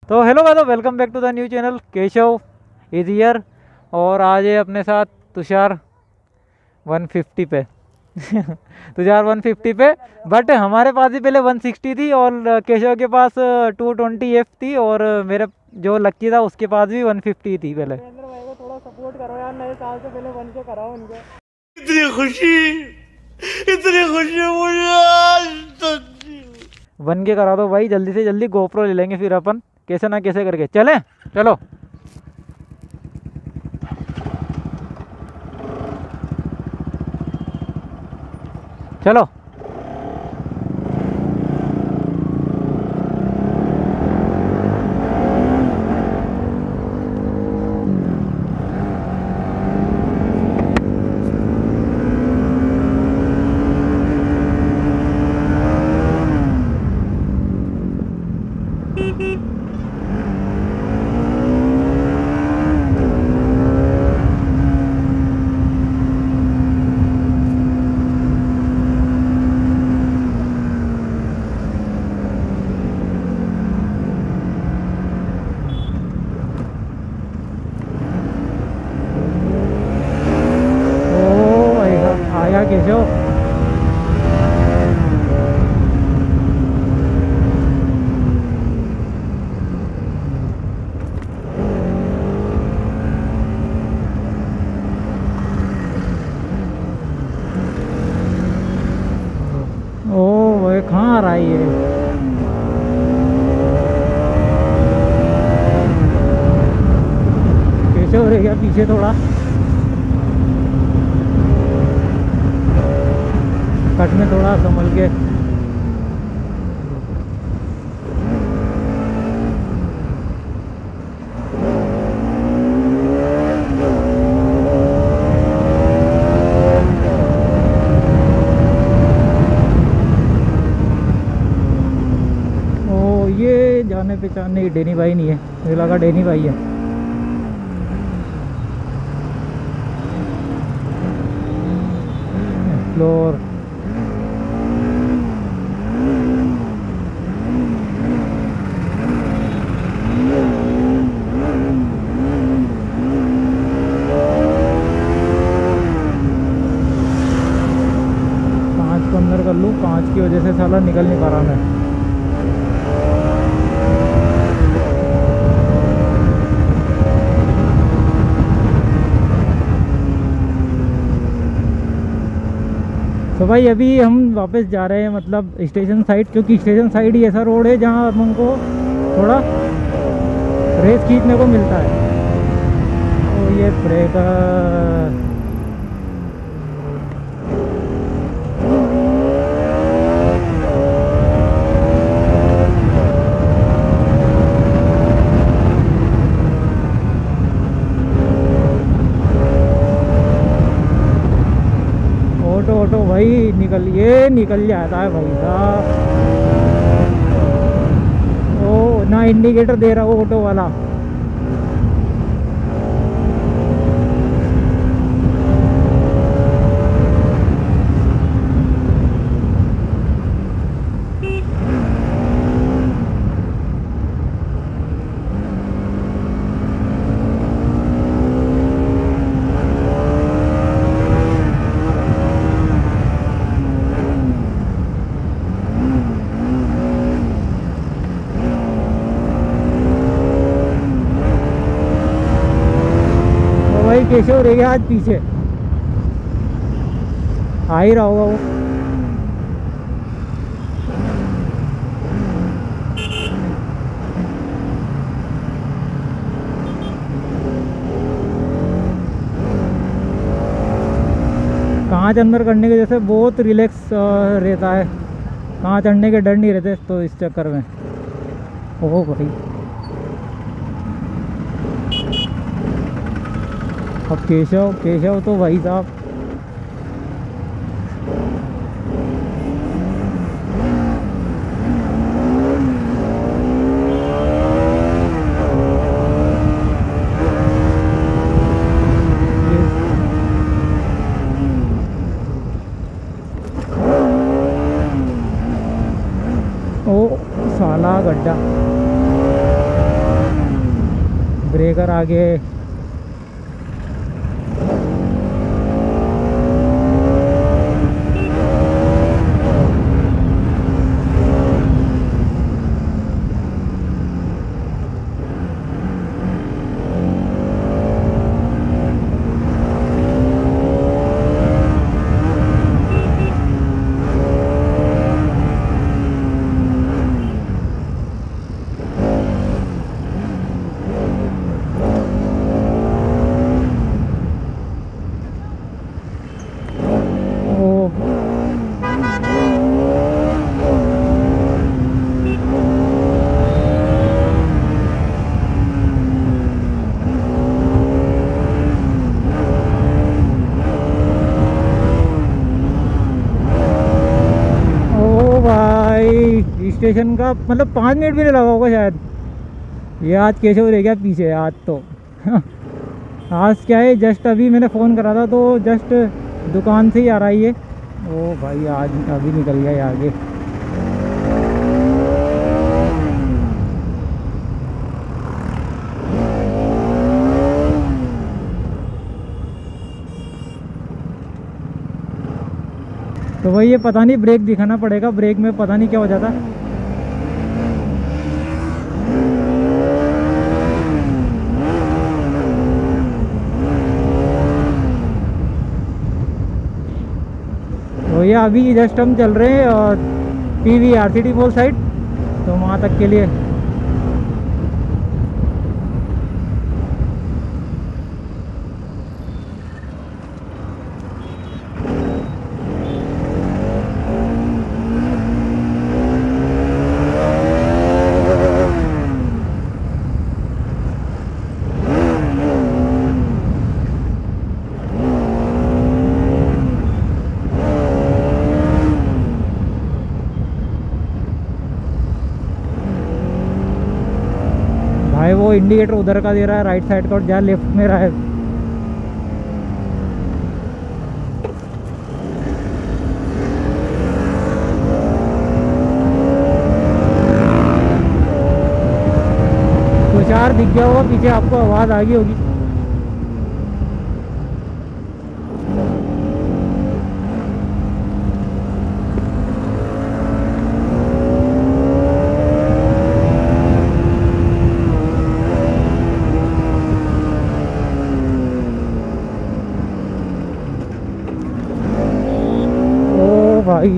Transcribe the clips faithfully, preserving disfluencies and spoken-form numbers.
तो hello guys, welcome back to the new channel. Keshav is here और आज है अपने साथ तुषार वन फिफ्टी पे तुषार वन फिफ्टी पे। बट हमारे पास ही पहले वन सिक्सटी थी और केशव के पास टू ट्वेंटी एफ थी और मेरे जो लक्की था उसके पास भी वन फिफ्टी थी पहले। भाई को थोड़ा सपोर्ट करो यार, नए साल से पहले वन के कराओ उनके। इतनी खुशी इतनी खुशी मुझे वन के करा दो भाई, जल्दी से जल्दी गोप्रो ले लेंगे फिर अपन कैसे ना कैसे करके। चलें, चलो चलो। केशव ओ भाई कहाँ आ रहा है ये? केशव रह गया पीछे थोड़ा, कट में थोड़ा संभल के। ओ ये जाने पहचाने की डेनी भाई नहीं है, मुझे लगा डेनी भाई है। एक्सप्लोर अंदर कर लूँ, कांच की वजह से साला निकल नहीं पा रहा मैं। तो भाई अभी हम वापस जा रहे हैं मतलब स्टेशन साइड, क्योंकि स्टेशन साइड ही ऐसा रोड है जहाँ हमको थोड़ा रेस खींचने को मिलता है। तो ये ब्रेकर ऑटो भाई निकल ये निकल जाता है भाई साहब। ओ ना इंडिकेटर दे रहा वो ऑटो वाला। केशव रह गया आज पीछे, आ ही रहा होगा वो। कांच अंदर करने की वजह से बहुत रिलैक्स रहता है, कांच चढ़ने के डर नहीं रहते तो इस चक्कर में। ओह भाई अब केशव केशव तो भाई साहब ओ साला गड्ढा। इधर आगे स्टेशन का मतलब पाँच मिनट भी नहीं लगा होगा शायद। ये आज केशव रह गया पीछे आज तो। आज क्या है, जस्ट अभी मैंने फ़ोन करा था तो जस्ट दुकान से ही आ रहा है ये। ओ भाई आज अभी निकल गया ये आगे। तो भाई ये पता नहीं ब्रेक दिखाना पड़ेगा, ब्रेक में पता नहीं क्या हो जाता। तो ये अभी जस्ट हम चल रहे हैं और P V R C T mall side, तो वहाँ तक के लिए भाई वो इंडिकेटर उधर का दे रहा है राइट साइड का, और जहाँ लेफ्ट में रहा है। तुषार दिख गया होगा पीछे, आपको आवाज़ आ गई होगी। भाई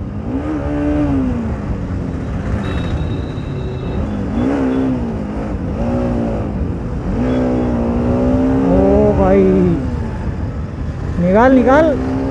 ओ भाई निकाल निकाल।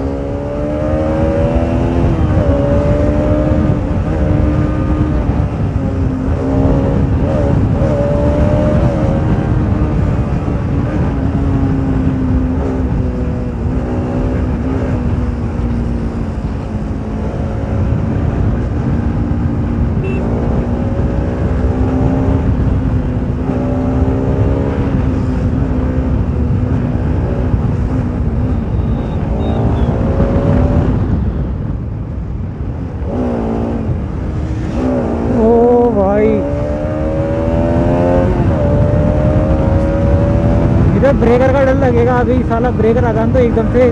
ब्रेकर का डर लगेगा अभी, साला ब्रेकर आ जान तो एकदम से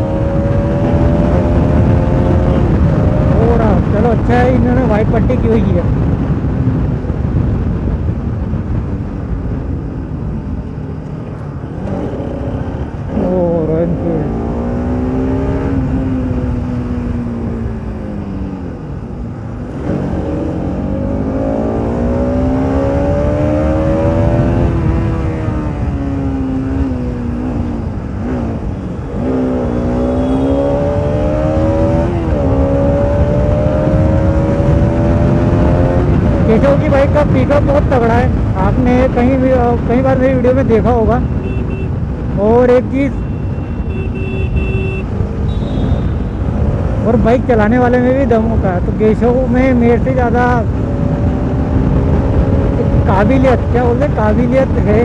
हो रहा। चलो अच्छा है इन्होंने वाइट पट्टी की हुई है। ओ रॉयल एनफील्ड केशव की बाइक का पिकअप बहुत तगड़ा है, आपने कहीं भी कई बार मेरी वीडियो में देखा होगा। और एक चीज़ और बाइक चलाने वाले में भी दम होता है। तो केशव में मेरे से ज़्यादा काबिलियत, क्या बोलते हैं, काबिलियत है।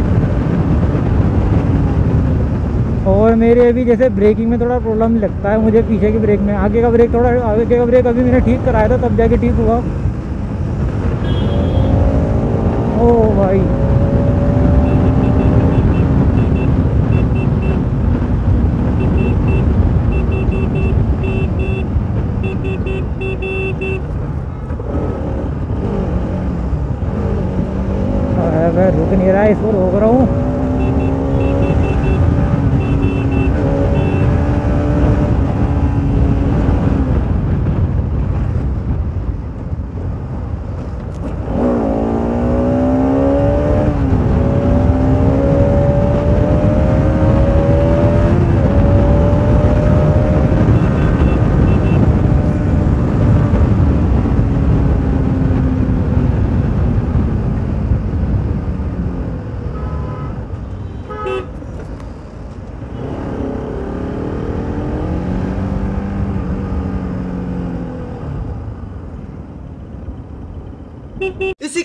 और मेरे अभी जैसे ब्रेकिंग में थोड़ा प्रॉब्लम लगता है मुझे, पीछे की ब्रेक में। आगे का ब्रेक थोड़ा आगे का ब्रेक अभी मैंने ठीक कराया था तब जाके ठीक हुआ। ओ भाई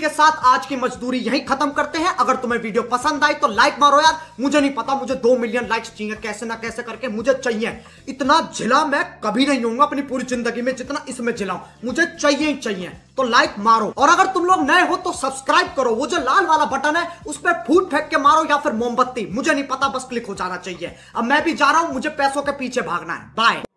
के साथ आज की मजदूरी यहीं खत्म करते हैं। अगर तुम्हें वीडियो पसंद आई तो लाइक मारो यार। मुझे नहीं पता, मुझे दो मिलियन लाइक्स चाहिए, कैसे ना कैसे करके मुझे चाहिए। इतना झिला मैं कभी नहीं होऊंगा अपनी पूरी जिंदगी में जितना इसमें झिलाऊं, मुझे चाहिए ही चाहिए। तो लाइक मारो, और अगर तुम लोग नए हो तो सब्सक्राइब करो। वो जो लाल वाला बटन है उस पर फूट फेंक के मारो या फिर मोमबत्ती, मुझे नहीं पता, बस क्लिक हो जाना चाहिए। अब मैं भी जा रहा हूं, मुझे पैसों के पीछे भागना है। बाय।